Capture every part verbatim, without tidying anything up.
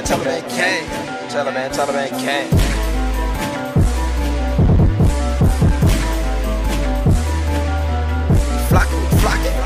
Taliban Khay. Taliban, Taliban Khay. Flocking, flocking.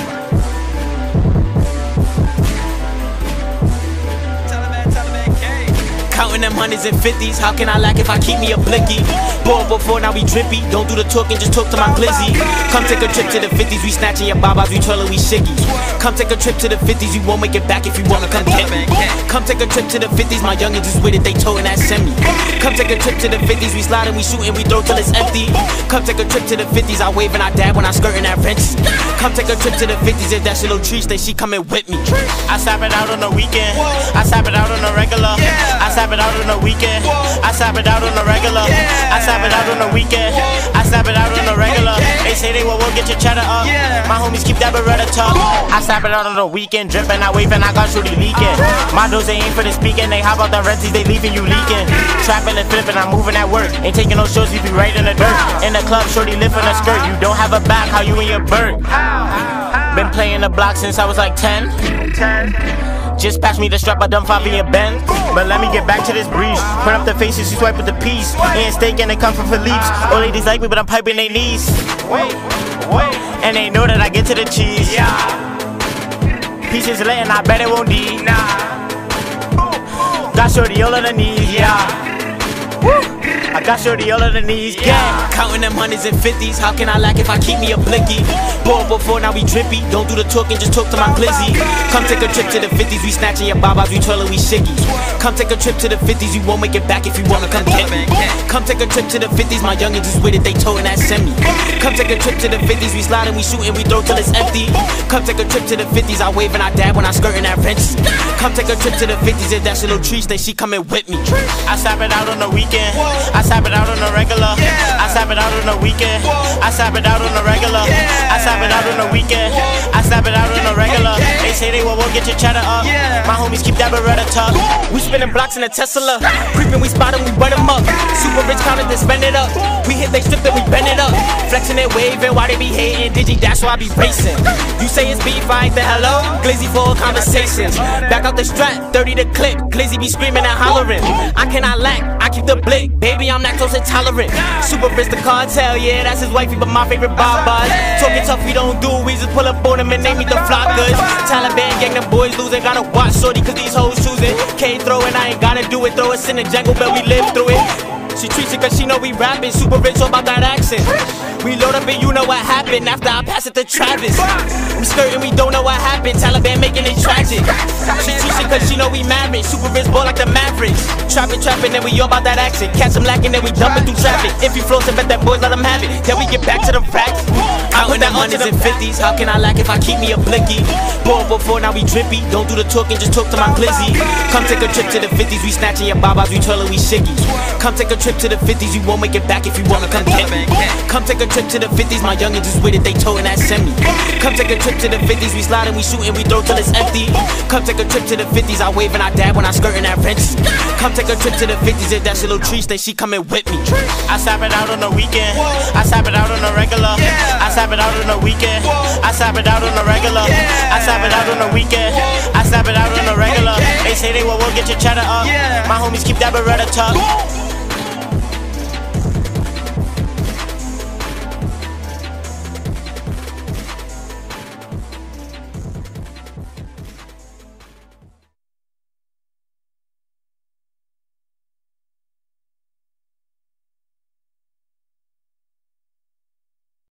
Taliban, Taliban Khay. Counting them hundreds and fifties, how can I lack if I keep me a blicky? Born before, now we drippy, don't do the talking, just talk to my glizzy. Come take a trip to the fifties, we snatching your babas, we twirling, we shiggy. Come take a trip to the fifties, you won't make it back if you wanna come get me. Come take a trip to the fifties, my youngins is with it, they toting that semi. Come take a trip to the fifties, we sliding, we shooting, we throw till it's empty. Come take a trip to the fifties, I wave and I dab when I skirting that wrench. Come take a trip to the fifties, if that shit little tree, stay she coming with me. I slap it out on the weekend, I slap it out on the regular, I slap it out on the weekend, I slap it out on the regular, I slap it out on the weekend, I slap it out on the regular. They say they will work, get your cheddar up. My homies keep that Beretta talk. I slap it out on the weekend, drippin', I wave and I got shorty leaking. My dudes they ain't for the speaking, they hop out the renties, they leaving you leaking. Trapping and flipping, I'm moving at work. Ain't taking no shows, we be right in the dirt. In the club, shorty lifting a skirt. You don't have a back, how you in your bird? Been playing the block since I was like ten. Just pass me the strap, I done five in your bend. But let me get back to this breeze. Put up the faces, you swipe with the piece. Ain't steak and they come from Philippe's. Old ladies like me, but I'm piping their knees. Wait, wait. And they know that I get to the cheese. Yeah. Pieces lit and I bet it won't need. Nah. Got shorty all on the knees, yeah. I got shorty all on the knees, yeah. Counting them hundreds and fifties, how can I lack if I keep me a blicky? Born before, now we drippy, don't do the talking, just talk to my glizzy. Come take a trip to the fifties, we snatching your babas, we twirling, we shiggy. Come take a trip to the fifties, you won't make it back if you wanna come get me. Come take a trip to the fifties, my youngins is with it, they toting that semi. Come take a trip to the fifties, we sliding, we shooting, we throw till it's empty. Come take a trip to the fifties, I wave and I dab when I skirting that wrench. Come take a trip to the fifties, if that shit little tree, stay she coming with me. I slap it out on the weekend, I slap it out on the regular, I slap it out on the weekend, I slap it out on the regular, I slap it out on the weekend, I slap it out on the regular. They say they will work, get your cheddar up. My homies keep that Beretta talk. We spinning blocks in a Tesla, creeping, we spot them, we run them up. Super rich counted, then spend it up. We hit they strip, then we bend it up. Flexing and waving, why they be hating? Digi, that's why I be racing. You say it's beef, I ain't the hello. Glizzy for all conversations. Back out the strap, thirty to clip. Glizzy be screaming and hollering. I cannot lack, I keep the blick. Baby, I'm lactose intolerant. Super rich, the cartel, yeah, that's his wifey, but my favorite barbars. Talking tough, we don't do, we just pull up on them and name me the flockers. Taliban gang, them boys losing, gotta watch shorty, cause these hoes choosing. Khay throwing, I ain't gotta do it, throw us in the jungle, but we live through it. She treats it cause she know we rapping, super rich, all about that accent. We load up and you know what happened after I pass it to Travis. We skirting, we don't know what happened, Taliban making it tragic. She treats it cause she know we married, super rich, ball like the Mavericks. Trapping, trapping, then we all about that action. Catch them lacking, then we jumping through traffic. If you float, bet that boys let them have it. Then we get back to the facts. Out in the hundreds and fifties, how can I lack if I keep me a blicky? Born before, now we drippy, don't do the talking, just talk to my glizzy. Come take a trip to the fifties, we snatching your babas, we twirling, we shiggy. Come take a trip to the fifties, you won't make it back if you wanna come get me. Come take a trip to the fifties, my youngins is with it, they toting that semi. Come take a trip to the fifties, we sliding, we shooting, we throw till it's empty. Come take a trip to the fifties, I wave and I dab when I skirting that wrench. Come take a trip to the fifties, if that shit little tree, stay she coming with me. I slap it out on the weekend, I slap it out on the regular, I slap it out on the weekend, I slap it out on the regular, I slap it out on the weekend, I slap it out on the regular. They say they will work, get your cheddar up. My homies keep that Beretta talk.